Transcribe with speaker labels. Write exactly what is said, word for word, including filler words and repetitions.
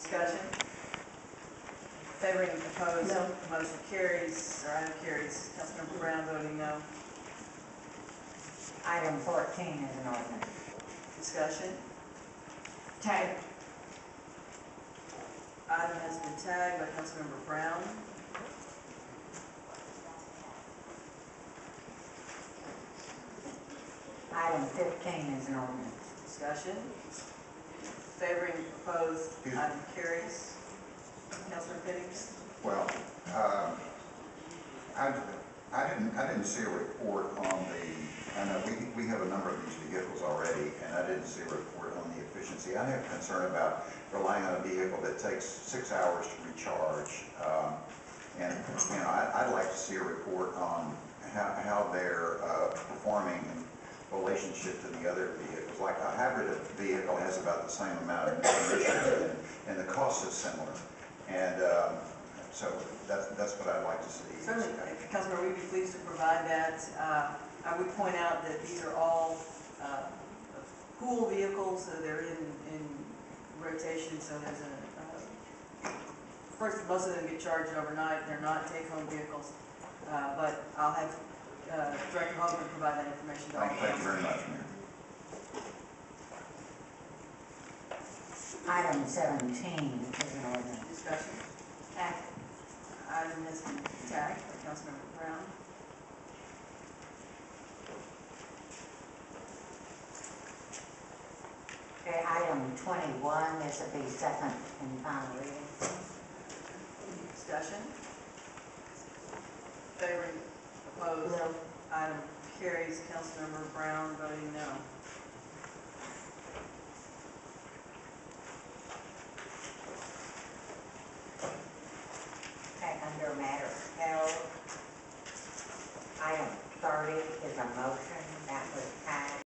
Speaker 1: Discussion? Favoring, opposed?
Speaker 2: No.
Speaker 1: Motion carries, or item carries. Councilmember Brown voting no.
Speaker 3: Item fourteen is an ordinance.
Speaker 1: Discussion?
Speaker 3: Tag.
Speaker 1: Item has been tagged by Councilmember Brown.
Speaker 3: Item fifteen is an ordinance.
Speaker 1: Discussion? Favoring, opposed?
Speaker 4: Excuse me.
Speaker 1: Item carries. Councilor Fittings?
Speaker 4: Well, um, I, I didn't, I didn't see a report on the, I know we, we have a number of these vehicles already, and I didn't see a report on the efficiency. I have concern about relying on a vehicle that takes six hours to recharge. Um, and, you know, I, I'd like to see a report on how, how they're, uh, performing in relationship to the other vehicles. Like a hybrid vehicle has about the same amount of emissions, and, and the cost is similar. And, um, so that's, that's what I'd like to see.
Speaker 1: Certainly, Councilmember, we'd be pleased to provide that. Uh, I would point out that these are all uh, pool vehicles, so they're in, in rotation, so there's a, uh, first, most of them get charged overnight. They're not take-home vehicles, uh, but I'll have uh, Director Hogan provide that information to all
Speaker 4: Thank, thank you very much, Mayor.
Speaker 3: Item seventeen is an ordinance.
Speaker 1: Discussion?
Speaker 3: Tag.
Speaker 1: Item has been tagged by Councilmember Brown.
Speaker 3: Okay, item twenty-one, this will be second and final reading.
Speaker 1: Discussion? Favoring, opposed?
Speaker 3: No.
Speaker 1: Item carries. Councilmember Brown voting no.
Speaker 3: Okay, under matters held, item thirty is a motion that was